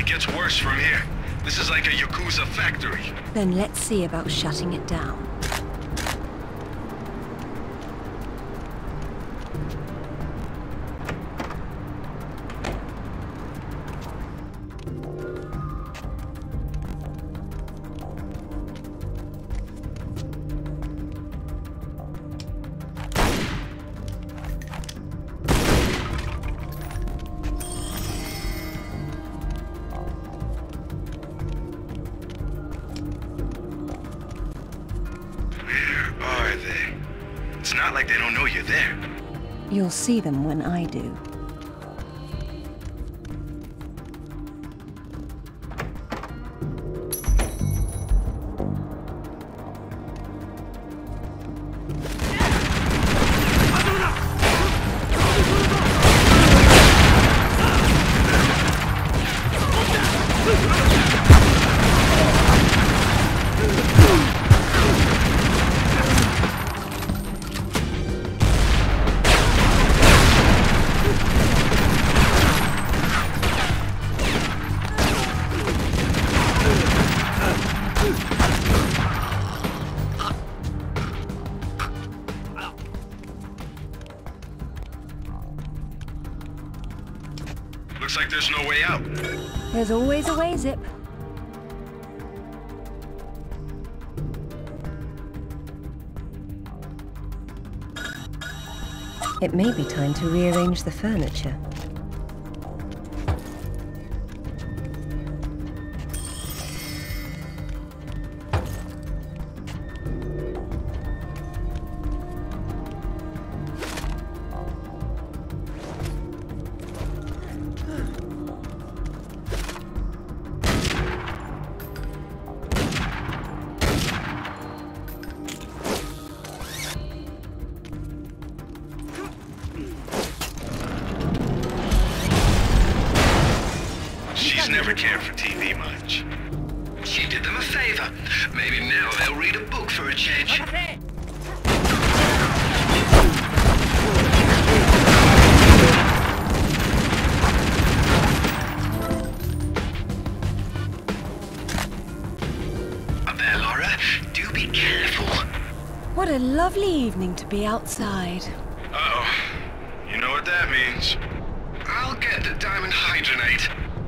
gets worse from here. This is like a Yakuza factory. Then let's see about shutting it down. It's not like they don't know you're there. You'll see them when I do. Looks like there's no way out. There's always a way, Zip. It may be time to rearrange the furniture. Never cared for TV much. She did them a favor. Maybe now they'll read a book for a change. Up there, Laura. Do be careful. What a lovely evening to be outside. Uh-oh. You know what that means. I'll get the diamond hydronate.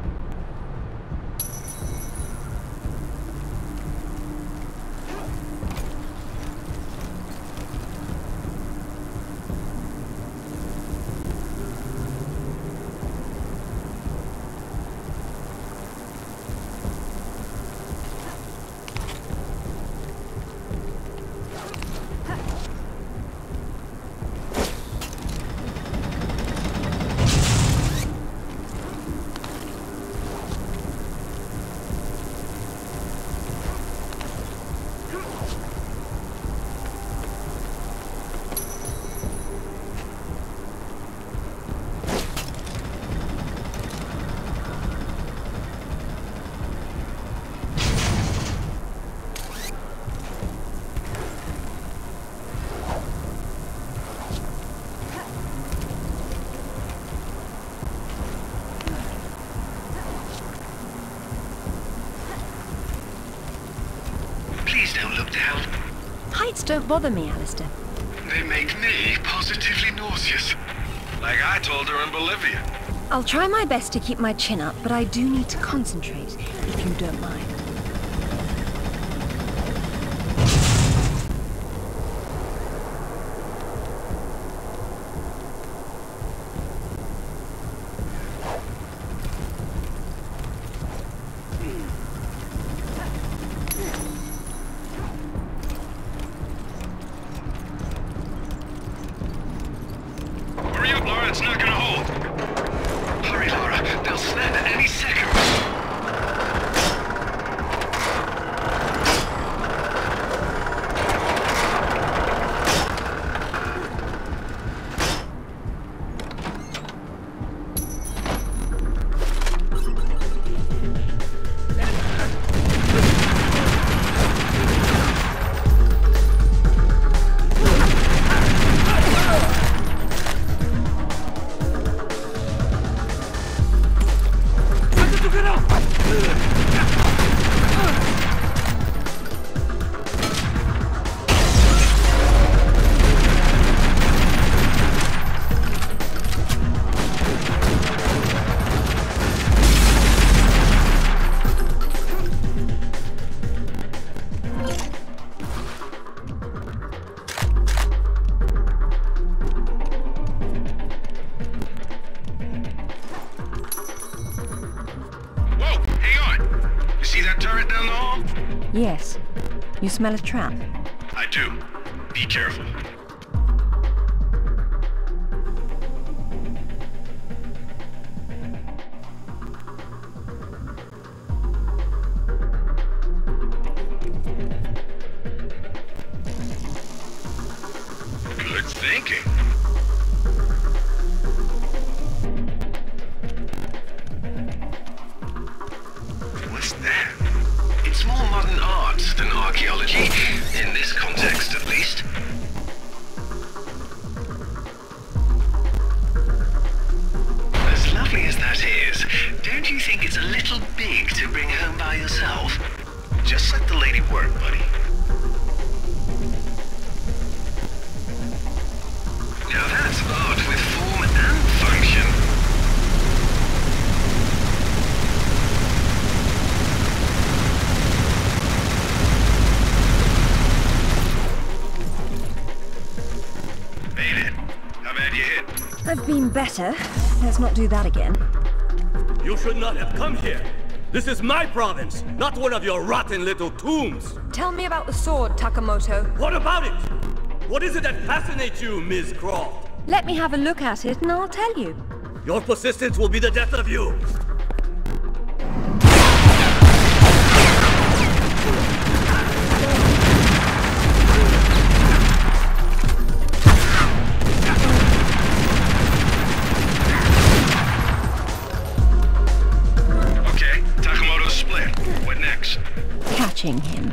Please don't look down. Heights don't bother me, Alistair. They make me positively nauseous. Like I told her in Bolivia. I'll try my best to keep my chin up, but I do need to concentrate, if you don't mind. It's not gonna hold. Hurry, Laura. They'll snap at any second. Yes. You smell a trap? I do. Be careful. Good thinking. What's that? It's more modern art than archaeology, in this context at least. As lovely as that is, don't you think it's a little big to bring home by yourself? Just let the lady work, buddy. Now that's art with form and function. I've been better. Let's not do that again. You should not have come here. This is my province, not one of your rotten little tombs. Tell me about the sword, Takamoto. What about it? What is it that fascinates you, Ms. Croft? Let me have a look at it and I'll tell you. Your persistence will be the death of you. Okay, Takamoto's split. What next? Catching him.